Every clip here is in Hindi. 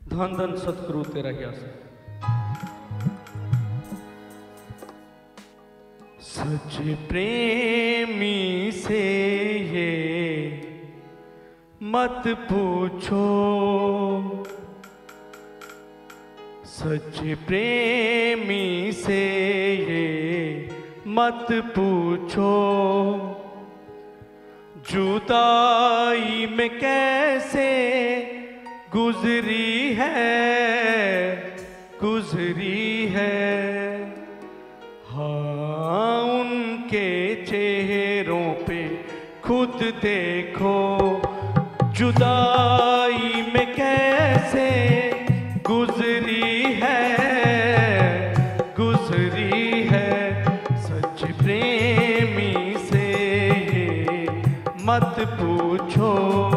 धन धन सतगुरु तेरा यश। सच प्रेमी से ये मत पूछो, सच प्रेमी से ये मत पूछो, जुदाई में कैसे गुजरी है। हाँ, उनके चेहरों पे खुद देखो, जुदाई में कैसे गुजरी है। सच प्रेमी से ये मत पूछो।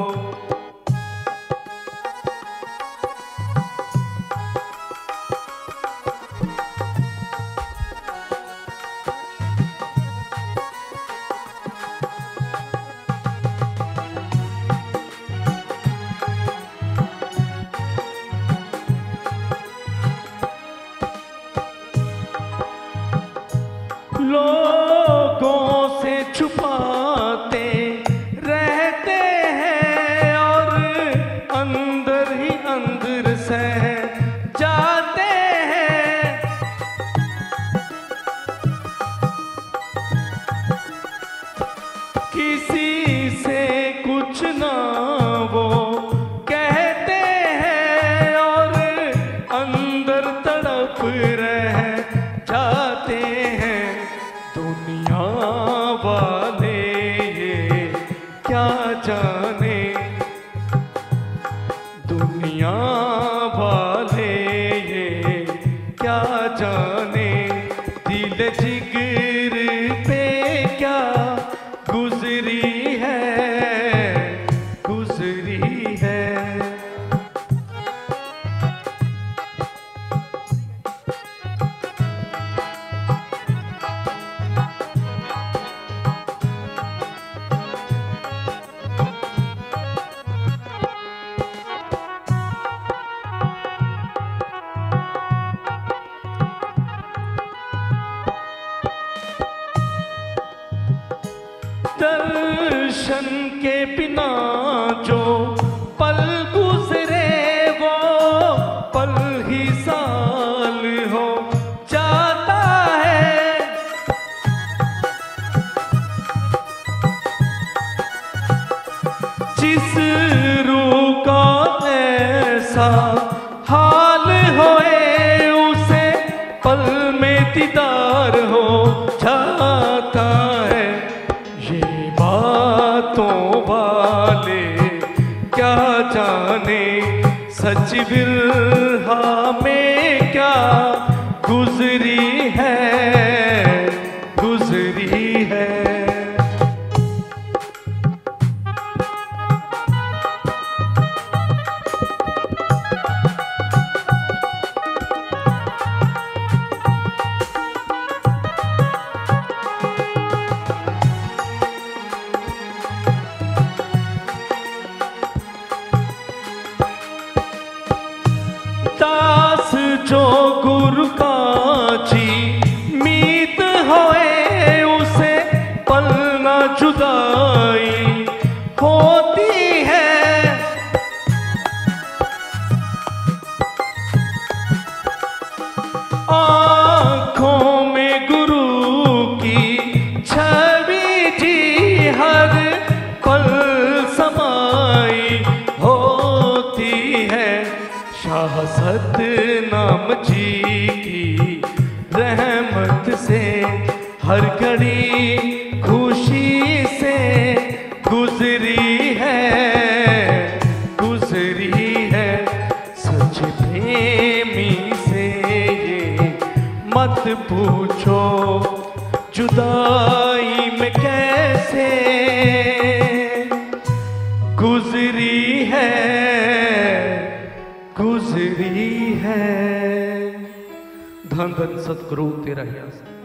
लोगों से छुपाते रहते हैं और अंदर ही अंदर सह जाते हैं। किसी से कुछ ना वो कहते हैं और अंदर तड़प रह जाते हैं। दुनिया वाले ये क्या जाने, दुनिया वाले ये क्या जाने, दिल जिगर पे क्या गुजरी है। दर्शन के बिना जो पल गुजरे वो पल ही साल हो जाता है। जिस रूह का ऐसा हाल होए उसे पल में दीदार हो जाता है। ये बातों वाले क्या जाने, सच बिरहा में क्या गुजरी है। दास जो गुरु का जी मीत होए उसे पल न जुदाई होती है। आँखों में गुरु की छवि जी हर पल समाई होती है। शाह सतनाम जी की रहमत से हर घड़ी खुशी से गुजरी है। सच प्रेमी से ये मत पूछो, जुदाई में कैसे गुजरी है। धन धन सतगुरु तेरा यश।